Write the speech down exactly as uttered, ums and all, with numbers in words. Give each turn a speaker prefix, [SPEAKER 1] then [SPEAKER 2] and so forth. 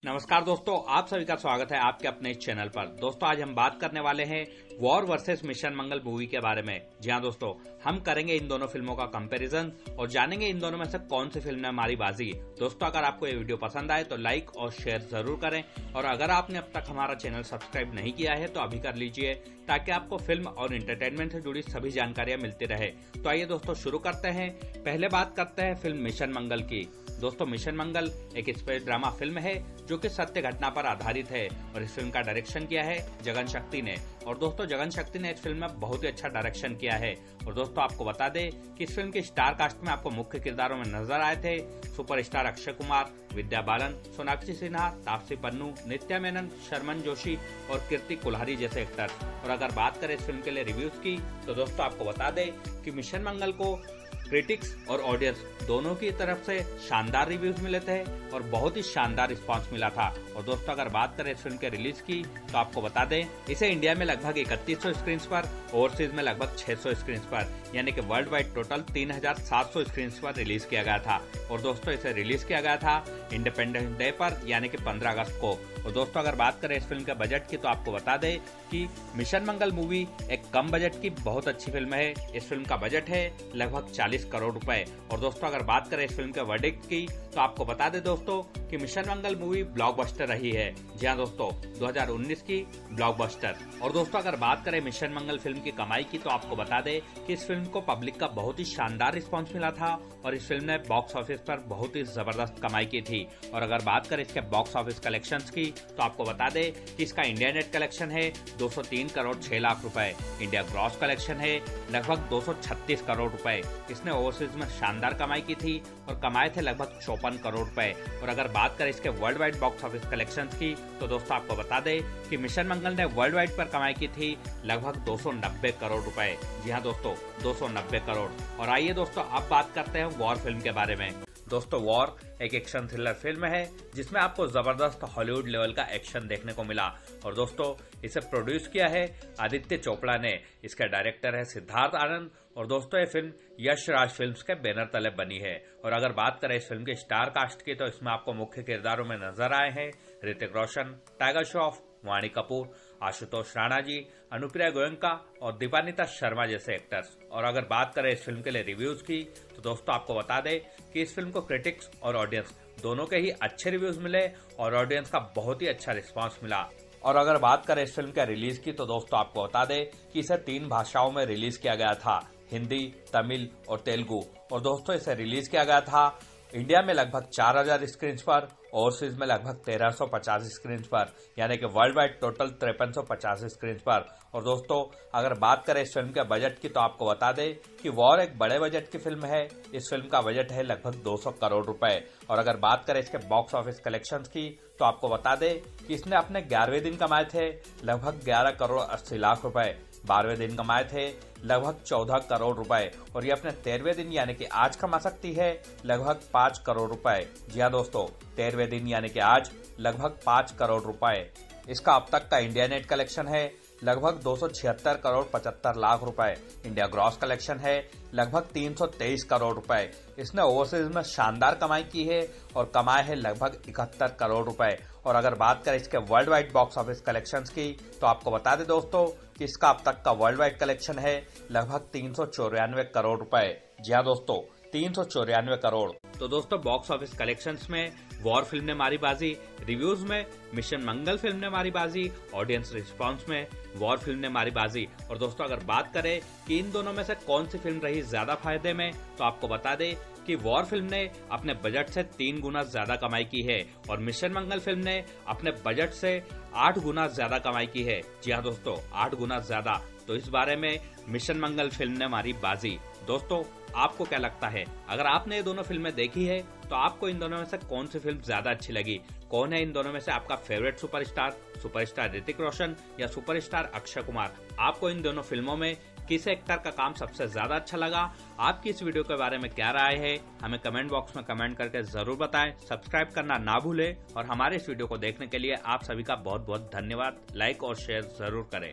[SPEAKER 1] नमस्कार दोस्तों, आप सभी का स्वागत है आपके अपने इस चैनल पर। दोस्तों आज हम बात करने वाले हैं War versus Mission Mangal movie के बारे में। जी हाँ दोस्तों, हम करेंगे इन दोनों फिल्मों का कंपैरिजन और जानेंगे इन दोनों में से कौन सी फिल्म ने हमारी बाजी। दोस्तों अगर आपको ये वीडियो पसंद आए तो लाइक और शेयर जरूर करें, और अगर आपने अब तक हमारा चैनल सब्सक्राइब नहीं किया है तो अभी कर लीजिए, ताकि आपको फिल्म और एंटरटेनमेंट से जुड़ी सभी जानकारियां मिलती रहे। तो आइए दोस्तों शुरू करते हैं। पहले बात करते हैं फिल्म मिशन मंगल की। दोस्तों मिशन मंगल एक स्पेस ड्रामा फिल्म है जो कि सत्य घटना पर आधारित है, और इस फिल्म का डायरेक्शन किया है जगन शक्ति ने। और दोस्तों जगन शक्ति ने इस फिल्म में बहुत ही अच्छा डायरेक्शन किया है। और दोस्तों आपको बता दें कि इस फिल्म की स्टार कास्ट में आपको मुख्य किरदारों में नजर आए थे सुपरस्टार अक्षय कुमार, विद्या बालन, सोनाक्षी सिन्हा, ताप्सी, पन्नू, निथ्या, मेनन, शर्मन, जोशी और kirti कुल्हारी जैसे एक्टर्स। और अगर बात करें इस फिल्म के लिए रिव्यूज की तो दोस्तों आपको बता दें कि मिशन मंगल को क्रिटिक्स और ऑडियंस दोनों की तरफ से शानदार रिव्यूज मिले थे और बहुत ही शानदार रिस्पांस मिला था। और दोस्तों अगर बात करें इस फिल्म के रिलीज की तो आपको बता दें इसे इंडिया में लगभग इकतीस सौ स्क्रीन पर, ओवरसीज में लगभग छह सौ स्क्रीन पर, यानी कि वर्ल्ड वाइड टोटल तीन हजार सात सौ स्क्रीन पर रिलीज किया गया था। और दोस्तों इसे रिलीज किया गया था इंडिपेंडेंस डे पर, यानी कि पंद्रह अगस्त को। और दोस्तों अगर बात करें इस फिल्म के बजट की तो आपको बता दें कि मिशन मंगल मूवी एक कम बजट की बहुत अच्छी फिल्म है। इस फिल्म का बजट है लगभग चालीस करोड़ रुपए। और दोस्तों अगर बात करें इस फिल्म के वर्डिक्ट की तो आपको बता दें दोस्तों कि मिशन मंगल मूवी ब्लॉकबस्टर रही है। जी हाँ दोस्तों, दो हज़ार उन्नीस की ब्लॉकबस्टर। और दोस्तों अगर बात करें मिशन मंगल फिल्म की कमाई की तो आपको बता दें कि इस फिल्म को पब्लिक का बहुत ही शानदार रिस्पांस मिला था, और इस फिल्म ने बॉक्स ऑफिस पर बहुत ही जबरदस्त कमाई की थी। और अगर बात करें इसके बॉक्स ऑफिस कलेक्शंस की तो आपको बता दें कि इसका इंडिया नेट कलेक्शन है दो सौ तीन करोड़ छह लाख रुपए, इंडिया ग्रॉस कलेक्शन है लगभग दो सौ छत्तीस करोड़ रुपए। इसने ओवरसीज में शानदार कमाई की थी और कमाए थे लगभग चौपन करोड़ रुपए। और अगर बात करें इसके worldwide box office collections की तो दोस्तों आपको बता दें कि मिशन मंगल ने वर्ल्ड वाइड पर कमाई की थी लगभग दो सौ नब्बे करोड़ रुपए। जी हाँ दोस्तों, दो सौ नब्बे करोड़। और आइए दोस्तों अब बात करते हैं वॉर फिल्म के बारे में। दोस्तों वॉर एक एक्शन थ्रिलर फिल्म है जिसमें आपको जबरदस्त हॉलीवुड लेवल का एक्शन देखने को मिला। और दोस्तों इसे प्रोड्यूस किया है आदित्य चोपड़ा ने, इसके डायरेक्टर है सिद्धार्थ आनंद। और दोस्तों ये फिल्म यश राज फिल्म्स के बैनर तले बनी है। और अगर बात करें इस फिल्म की स्टार कास्ट की तो इसमें आपको मुख्य किरदारों में नजर आए हैं ऋतिक रोशन, टाइगर श्रॉफ, वाणी कपूर, आशुतोष राणा जी, अनुप्रिया गोएंका और दीपानिता शर्मा जैसे एक्टर्स। और अगर बात करें इस फिल्म के लिए रिव्यूज की तो दोस्तों आपको बता दें कि इस फिल्म को क्रिटिक्स और ऑडियंस दोनों के ही अच्छे रिव्यूज मिले और ऑडियंस का बहुत ही अच्छा रिस्पांस मिला। और अगर बात करें इस फिल्म के रिलीज की तो दोस्तों आपको बता दें कि इसे तीन भाषाओं में रिलीज किया गया था, हिंदी, तमिल और तेलुगु। और दोस्तों इसे रिलीज किया गया था इंडिया में लगभग चार हजार स्क्रीन पर, ओवरसीज में लगभग तेरह सौ पचास स्क्रीन पर, यानी कि वर्ल्ड वाइड टोटल तिरपन सौ पचास स्क्रीन पर। और दोस्तों अगर बात करें इस फिल्म के बजट की तो आपको बता दें कि वॉर एक बड़े बजट की फिल्म है। इस फिल्म का बजट है लगभग दो सौ करोड़ रुपए। और अगर बात करें इसके बॉक्स ऑफिस कलेक्शंस की तो आपको बता दें कि इसने अपने ग्यारहवें दिन कमाए थे लगभग ग्यारह करोड़ अस्सी लाख रुपए, बारहवें दिन कमाए थे लगभग चौदह करोड़ रुपए, और ये अपने तेरहवें दिन यानी कि आज कमा सकती है लगभग पांच करोड़ रुपए। जी हाँ दोस्तों, तेरहवें दिन यानी कि आज लगभग पांच करोड़ रुपए। इसका अब तक का इंडिया नेट कलेक्शन है लगभग दो सौ छिहत्तर करोड़ पचहत्तर लाख रुपए, इंडिया ग्रॉस कलेक्शन है लगभग तीन सौ तेईस करोड़ रुपए। इसने ओवरसीज में शानदार कमाई की है और कमाए हैं लगभग इकहत्तर करोड़ रुपए। और अगर बात करें इसके worldwide box office collections की तो आपको बता दें दोस्तों कि इसका अब तक का वर्ल्ड वाइड कलेक्शन है लगभग तीन सौ चौरानवे करोड़ रुपए। जी हाँ दोस्तों, तीन सौ चौरानवे करोड़। तो दोस्तों बॉक्स ऑफिस कलेक्शंस में वॉर फिल्म ने मारी बाजी, रिव्यूज में मिशन मंगल फिल्म ने मारी बाजी, ऑडियंस रिस्पांस में वॉर फिल्म ने मारी बाजी। और दोस्तों अगर बात करें कि इन दोनों में से कौन सी फिल्म रही ज्यादा फायदे में तो आपको बता दें कि वॉर फिल्म ने अपने बजट से तीन गुना ज्यादा कमाई की है और मिशन मंगल फिल्म ने अपने बजट से आठ गुना ज्यादा कमाई की है। जी हाँ दोस्तों, आठ गुना ज्यादा। तो इस बारे में मिशन मंगल फिल्म ने मारी बाजी। दोस्तों आपको क्या लगता है, अगर आपने ये दोनों फिल्में देखी है तो आपको इन दोनों में से कौन सी फिल्म ज्यादा अच्छी लगी? कौन है इन दोनों में से आपका favourite superstar? Superstar Hrithik Roshan या सुपरस्टार अक्षय कुमार? आपको इन दोनों फिल्मों में किस एक्टर का काम सबसे ज्यादा अच्छा लगा? आपकी इस वीडियो के बारे में क्या राय है हमें कमेंट बॉक्स में कमेंट करके जरूर बताएं। सब्सक्राइब करना ना भूलें और हमारे इस वीडियो को देखने के लिए आप सभी का बहुत बहुत धन्यवाद। लाइक और शेयर जरूर करें।